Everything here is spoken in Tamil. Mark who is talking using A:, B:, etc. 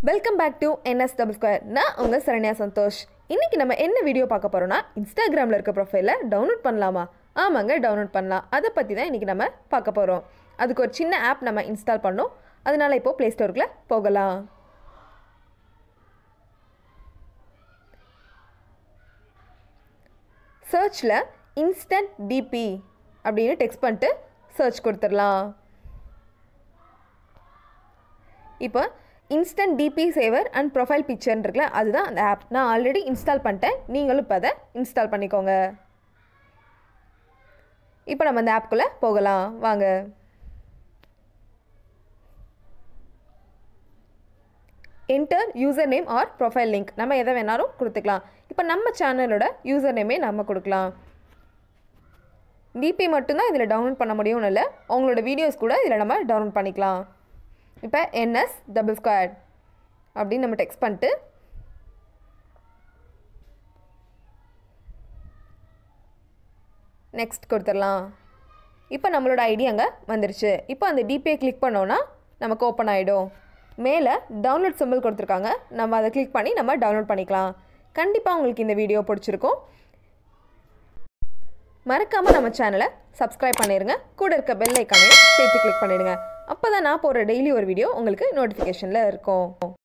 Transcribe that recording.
A: Welcome back to NS double square. நான் உங்க சரண்யா சந்தோஷ். இன்னைக்கு நம்ம என்ன வீடியோ பார்க்க போறோம்னா இன்ஸ்டாகிராம்ல இருக்க ப்ரொஃபைலை டவுன்லோட் பண்ணலாமா? ஆமாங்க, டவுன்லோட் பண்ணலாம். அதை பத்தி தான் இன்னைக்கு நம்ம பார்க்க போறோம். அதுக்கு ஒரு சின்ன ஆப் நம்ம இன்ஸ்டால் பண்ணோம். அதனால இப்போ Play Storeக்குள்ள போகலாம். சர்ச்ல இன்ஸ்டன்ட் டிபி அப்படின்னு டெக்ஸ்ட் பண்ணிட்டு சர்ச் கொடுத்துடலாம். இப்போ instant DP saver and profile பிக்சர்னு இருக்குல்ல, அதுதான் அந்த ஆப். நான் ஆல்ரெடி இன்ஸ்டால் பண்ணிட்டேன், நீங்களும் இப்போ அதை இன்ஸ்டால் பண்ணிக்கோங்க. இப்போ நம்ம அந்த ஆப்குள்ளே போகலாம் வாங்க. Enter user name or profile link, நம்ம எதை வேணாலும் கொடுத்துக்கலாம். இப்போ நம்ம சேனலோட யூசர் நேமே நம்ம கொடுக்கலாம். டிபி மட்டும்தான் இதில் டவுன்லோட் பண்ண முடியும்னு இல்லை, உங்களோட வீடியோஸ் கூட இதில் நம்ம டவுன்லோட் பண்ணிக்கலாம். இப்போ NS double square அப்படின்னு நம்ம டெக்ஸ்ட் பண்ணிட்டு நெக்ஸ்ட் கொடுத்துடலாம். இப்போ நம்மளோட ஐடி அங்கே வந்துருச்சு. இப்போ அந்த டிபியை கிளிக் பண்ணோன்னா நமக்கு ஓப்பன் ஆகிடும். மேலே டவுன்லோட் சிம்பிள் கொடுத்துருக்காங்க, நம்ம அதை கிளிக் பண்ணி நம்ம டவுன்லோட் பண்ணிக்கலாம். கண்டிப்பாக உங்களுக்கு இந்த வீடியோ பிடிச்சிருக்கும். மறக்காமல் நம்ம சேனலை சப்ஸ்கிரைப் பண்ணிடுங்க. கூட இருக்க பெல் ஐக்கானையும் சேர்த்து கிளிக் பண்ணிடுங்க. அப்போ தான் நான் போகிற டெய்லி ஒரு வீடியோ உங்களுக்கு நோட்டிஃபிகேஷனில் இருக்கும்.